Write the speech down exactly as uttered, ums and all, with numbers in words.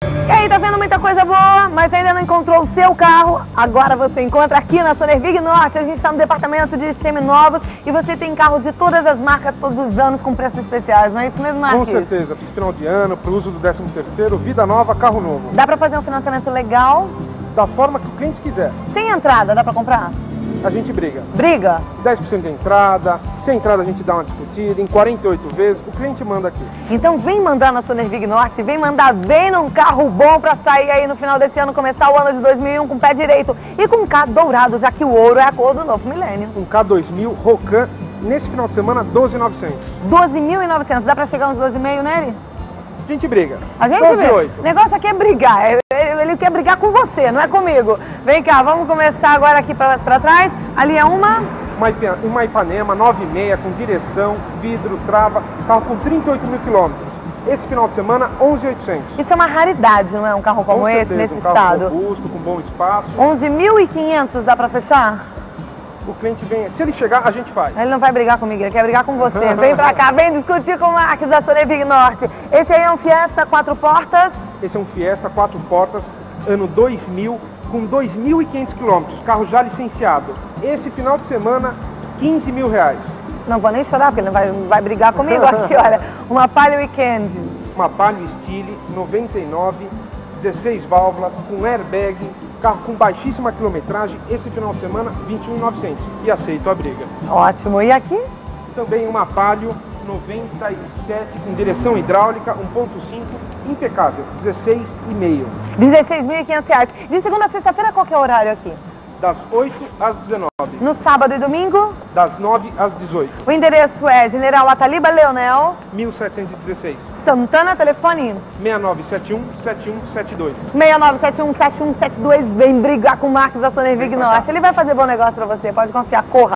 E aí, tá vendo muita coisa boa, mas ainda não encontrou o seu carro? Agora você encontra aqui na Sonervig Norte. A gente está no departamento de seminovos e você tem carros de todas as marcas todos os anos com preços especiais, não é isso mesmo, Marquinhos? Com certeza, para esse final de ano, para o uso do décimo terceiro, vida nova, carro novo. Dá pra fazer um financiamento legal? Da forma que o cliente quiser. Sem entrada, dá pra comprar? A gente briga. Briga? dez por cento de entrada, sem entrada a gente dá uma discutida, em quarenta e oito vezes, o cliente manda aqui. Então vem mandar na Sonervig Norte, vem mandar bem num carro bom pra sair aí no final desse ano, começar o ano de dois mil e um com o pé direito e com o K dourado, já que o ouro é a cor do novo milênio. Um K dois mil Rocan, nesse final de semana, doze mil e novecentos. doze mil e novecentos, dá pra chegar uns doze e meio nele? A gente briga. A gente doze vê. e oito. O negócio aqui é brigar. Ele quer brigar com você, não é comigo. Vem cá, vamos começar agora aqui pra, pra trás. Ali é uma... Uma, Ipa- uma Ipanema nove seis com direção, vidro, trava, carro com trinta e oito mil quilômetros. Esse final de semana, onze mil e oitocentos. Isso é uma raridade, não é? Um carro como Com esse, certeza, nesse um carro estado. robusto, com bom espaço. onze mil e quinhentos dá pra fechar? O cliente vem, se ele chegar, a gente faz. Ele não vai brigar comigo, ele quer brigar com você. Vem pra cá, vem discutir com o Marcos da Sonervig Norte. Esse aí é um Fiesta quatro portas. Esse é um Fiesta quatro portas, ano dois mil, com dois mil e quinhentos quilômetros, carro já licenciado. Esse final de semana, quinze mil reais. Não vou nem chorar, porque ele não vai, não vai brigar comigo aqui, olha. Uma Palio Weekend. Uma Palio Stile noventa e nove, dezesseis válvulas, com airbag, carro com baixíssima quilometragem. Esse final de semana, vinte e um mil e novecentos. E aceito a briga. Ótimo. E aqui? Também uma Palio noventa e sete, com direção hidráulica, um ponto cinco, impecável, dezesseis e meio. dezesseis mil e quinhentos reais. De segunda a sexta-feira, qual que é o horário aqui? Das oito às dezenove. No sábado e domingo? Das nove às dezoito. O endereço é General Ataliba Leonel, mil setecentos e dezesseis. Santana, telefone seis nove sete um, sete um sete dois. seis nove sete um, sete um sete dois. Vem brigar com o Marcos da Sonervig Norte. Ele vai fazer bom negócio pra você, pode confiar, corra.